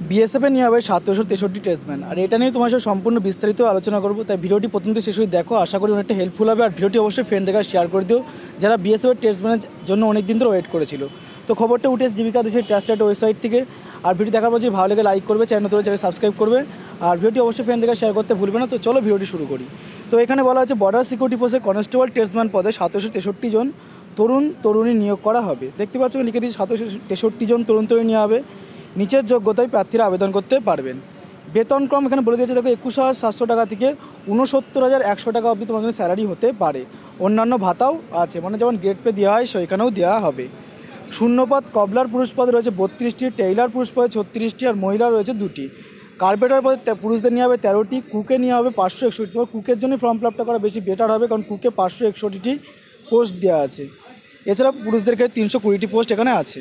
বিএসএফে নিয়ে হবে 763 টেস্টম্যান, আর এটা নিয়ে তোমার সাথে সম্পূর্ণ বিস্তারিত আলোচনা করবো। তাই ভিডিওটি প্রথম থেকে শেষ অবধি দেখো, আশা করি অনেকটা হেল্পফুল হবে। আর ভিডিওটি অবশ্যই ফ্রেন্ডদের কাছে শেয়ার করে দিও যারা বিএসএফের টেস্টম্যানের জন্য অনেক দিন ধরে ওয়েট করেছিল। তো খবরটা উঠে জীবিকা দেশের টেস্ট ওয়েবসাইট থেকে। আর ভিডিও দেখার পর যদি ভালো লাগে লাইক করবে, চ্যানেল সাবস্ক্রাইব করবে, আর ভিডিওটি অবশ্যই ফ্রেন্ডদের কাছে শেয়ার করতে ভুলবে না। তো চলো ভিডিওটি শুরু করি। তো এখানে বলা হচ্ছে বর্ডার সিকিউরিটি ফোর্সে কনস্টেবল টেস্টম্যান পদে 763 জন তরুণ তরুণী নিয়োগ করা হবে। দেখতে পাচ্ছ লিখে দিচ্ছি 763 জন তরুণ তরুণী নেওয়া হবে। নিচের যোগ্যতায় প্রার্থীরা আবেদন করতে পারবেন। বেতনক্রম এখানে বলে দিয়েছে, দেখো 21,700 টাকা থেকে 69,100 টাকা অবধি তোমাদের স্যালারি হতে পারে। অন্যান্য ভাতাও আছে, মানে যেমন গ্রেড পে দেওয়া হয় সেখানেও দেওয়া হবে। শূন্যপদ কবলার পুরুষ পদে রয়েছে 32টি, টেইলার পুরুষ পদে 36টি, আর মহিলা রয়েছে 2টি। কার্পেটার পদে পুরুষদের নিয়ে হবে 13টি, কুকে নিয়ে হবে 561। তোমার কুকের জন্য ফর্ম ফিল আপটা করা বেশি বেটার হবে, কারণ কুকে 561টি পোস্ট দেওয়া আছে। এছাড়া পুরুষদের ক্ষেত্রে 320টি পোস্ট এখানে আছে।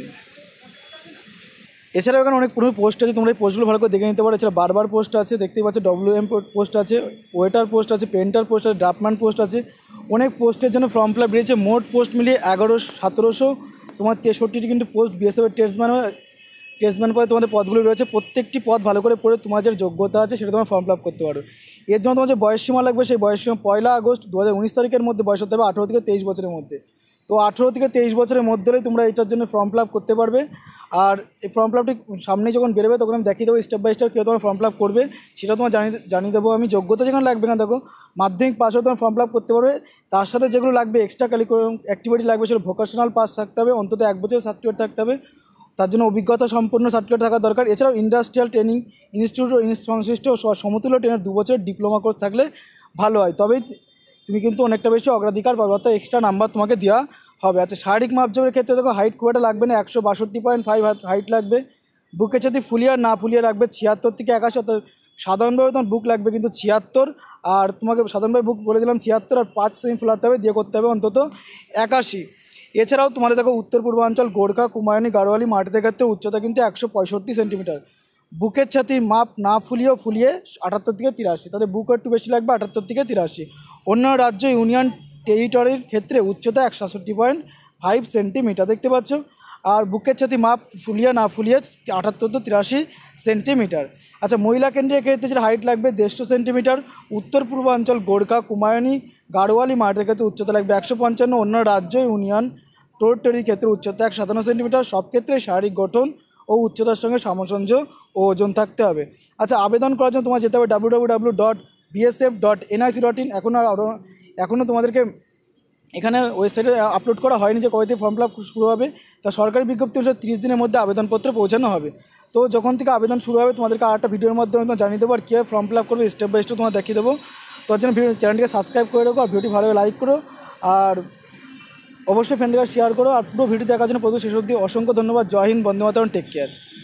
এছাড়াও এখানে অনেক পুরো পোস্ট আছে, তোমরা এই পোস্টগুলো ভালো করে দেখে নিতে পারো। এছাড়া বারবার পোস্ট আছে, দেখতেই পাচ্ছ WM পোস্ট আছে, ওয়েটার পোস্ট আছে, পেন্টার পোস্ট আছে, ড্রাফটম্যান পোস্ট আছে। অনেক পোস্টের জন্য ফর্ম ফিল আপ বেরিয়েছে। মোট পোস্ট মিলিয়ে 1700 তোমার 63টি কিন্তু পোস্ট বিএসএফের টেস্টম্যান পদে তোমাদের পদগুলি রয়েছে। প্রত্যেকটি পদ ভালো করে পড়ে তোমার যে যোগ্যতা আছে সেটা তোমার ফর্ম ফিল আপ করতে পারো। এর জন্য তোমার যে বয়সসীমা লাগবে, সেই বয়সসীমা 1 আগস্ট 2019 তারিখের মধ্যে বয়স হতে হবে 18 থেকে 23 বছরের মধ্যে। তো 18 থেকে 23 বছরের মধ্যে তোমরা এটার জন্য ফর্ম ফিল আপ করতে পারবে। আর এই ফর্ম ফিল আপটি সামনে যখন বেরোবে তখন আমি দেখিয়ে দেবো স্টেপ বাই স্টেপ কেউ তোমার ফর্ম ফিল আপ করবে, সেটা তোমার জানিয়ে দেবো আমি। যোগ্যতা যেখানে লাগবে না, দেখো মাধ্যমিক পাস হয়ে তোমার ফর্ম ফিল আপ করতে পারবে। তার সাথে যেগুলো লাগবে এক্সট্রা কারিকুলাম অ্যাক্টিভিটি লাগবে, সেটা ভোকেশনাল পাস থাকতে হবে, অন্তত 1 বছরের সার্টিফিকেট থাকতে হবে, তার জন্য অভিজ্ঞতা সম্পন্ন সার্টিফিকেট থাকা দরকার। এছাড়াও ইন্ডাস্ট্রিয়াল ট্রেনিং ইনস্টিটিউট সংশ্লিষ্ট সমতুল্য ট্রেনের 2 বছরের ডিপ্লোমা কোর্স থাকলে ভালো হয়, তবেই তুমি কিন্তু অনেকটা বেশি অগ্রাধিকার পাবে, অর্থাৎ এক্সট্রা নাম্বার তোমাকে দেওয়া হবে। আচ্ছা, শারীরিক মাপজোপের ক্ষেত্রে দেখো হাইট খুব একটা লাগবে না, 162.5 হাইট লাগবে। বুকের সাথে ফুলিয়ে না ফুলিয়ে রাখবে 76 থেকে 81, অর্থাৎ সাধারণভাবে তোমার বুক লাগবে কিন্তু 76, আর তোমাকে সাধারণভাবে বুক বলে দিলাম 76, আর 5 সেমি ফোলাতে হবে, দিয়ে করতে হবে অন্তত 81। এছাড়াও তোমাদের দেখো উত্তর পূর্বাঞ্চল, গোর্খা, কুমায়ুনি, গাড়োয়ালি মাটিতে ক্ষেত্রে উচ্চতা কিন্তু 165 সেন্টিমিটার। বুকের ছাতি মাপ না ফুলিয়ে 78 থেকে 83, তাদের বুক একটু বেশি লাগবে 78 থেকে 83। অন্য রাজ্য ইউনিয়ন টেরিটরির ক্ষেত্রে উচ্চতা 167.5 সেন্টিমিটার, দেখতে পাচ্ছ। আর বুকের ছাতি মাপ ফুলিয়ে না ফুলিয়ে 78 থেকে 83 সেন্টিমিটার। আচ্ছা, মহিলা কেন্দ্রের ক্ষেত্রে যেটা হাইট লাগবে 150 সেন্টিমিটার। উত্তর পূর্বাঞ্চল, গোর্খা, কুমায়ুনি, গাড়োয়ালি মাটির ক্ষেত্রে উচ্চতা লাগবে 155। অন্য রাজ্য ইউনিয়ন টেরিটরির ক্ষেত্রে উচ্চতা 157 সেন্টিমিটার। সব ক্ষেত্রে শারীরিক গঠন ও উচ্চতার সঙ্গে সামঞ্জস্য ও ওজন থাকতে হবে। আচ্ছা, আবেদন করার জন্য তোমার যেতে হবে www.bsf.nic.in। এখনও তোমাদেরকে এখানে ওয়েবসাইটে আপলোড করা হয়নি যে কবে থেকে ফর্ম ফিল আপ শুরু হবে। তা সরকারি বিজ্ঞপ্তি অনুসারে 30 দিনের মধ্যে আবেদনপত্র পৌঁছানো হবে। তো যখন থেকে আবেদন শুরু হবে তোমাদেরকে আরেকটা ভিডিওর মাধ্যমে তোমার জানিয়ে দেবো, আর কীভাবে ফর্ম ফিল আপ করবে স্টেপ বাই স্টেপ তোমার দেখিয়ে দেবো। তার জন্য চ্যানেলটিকে সাবস্ক্রাইব করে রাখো, আর ভিডিওটি ভালো লাইক করো, আর অবশ্যই ফ্রেন্ডদের শেয়ার করো। আর পুরো ভিডিও দেখার জন্য প্রথম শেষ অবধি অসংখ্য ধন্যবাদ। Jai Hind, Bande Mataram, take care.